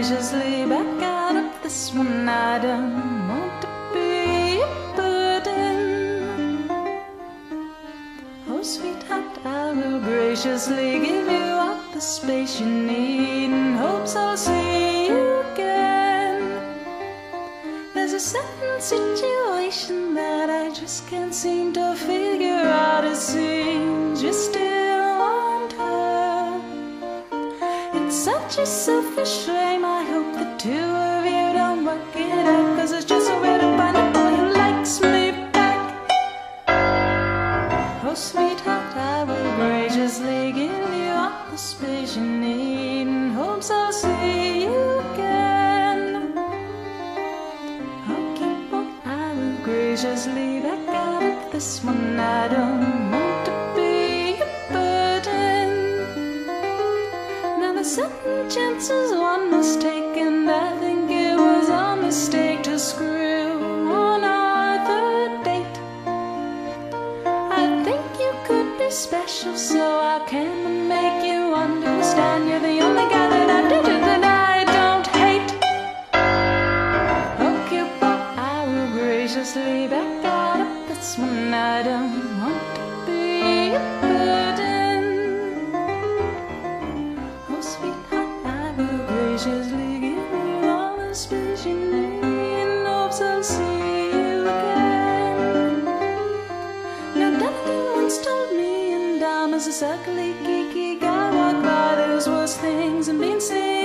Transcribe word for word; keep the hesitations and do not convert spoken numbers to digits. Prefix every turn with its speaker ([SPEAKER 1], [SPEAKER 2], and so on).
[SPEAKER 1] graciously back out of this one. I don't want to be a burden. Oh, sweetheart, I will graciously give you all the space you need in hopes I'll see you again. There's a certain situation that I just can't seem to figure out. It seems you still want her. It's such a selfish shame. I hope the two of you don't work it out, 'cause it's just so rare to find a boy who likes me back. Oh, sweetheart, I will graciously give you all the space you need in hopes I'll see you again. Okay, boy, I will graciously back out of this one. I don't want to be a burden. Now there's certain chances one must take, and I think it was a mistake to screw on our third date. I think you could be special, so I can make you understand. You're the only guy that I dated that I don't hate. Okay, but I will graciously back out of this one. I don't want to be a burden. Oh, sweetheart, I will graciously give you all the space you need in hopes I'll see you again. Now, Daddy once told me, and I'm as this ugly, geeky guy walked by, there's worse things than being seen